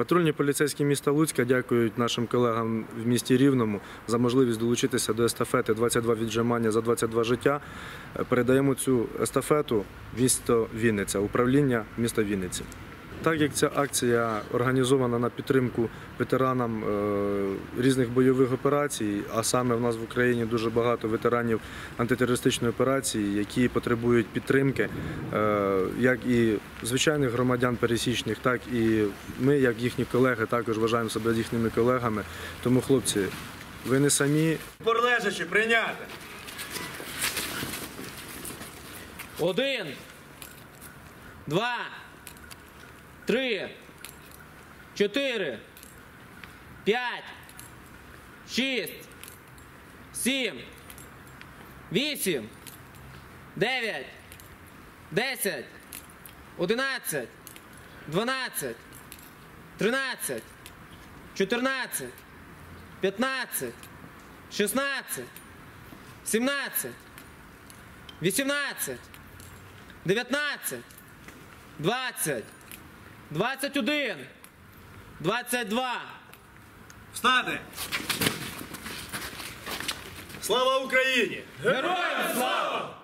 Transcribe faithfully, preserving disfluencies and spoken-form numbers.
Патрульні поліцейські міста Луцька дякують нашим колегам в місті Рівному за можливість долучитися до естафети «двадцять два віджимання за двадцять два життя». Передаємо цю естафету в місто Вінниця, управління міста Вінниці. Так як ця акція організована на підтримку ветеранам різних бойових операцій, а саме в нас в Україні дуже багато ветеранів антитерористичної операції, які потребують підтримки, як і звичайних громадян пересічних, так і ми, як їхні колеги, також вважаємо себе їхніми колегами. Тому, хлопці, ви не самі. Порлежачи, прийняти. Один, два, три, чотири, п'ять, шість, сім, вісім, дев'ять, десять, одинадцять, дванадцять, тринадцять, чотирнадцять, п'ятнадцять, шістнадцять, сімнадцять, вісімнадцять, дев'ятнадцять, двадцять, двадцять один, двадцять два. Встати! Слава Україні! Героям слава!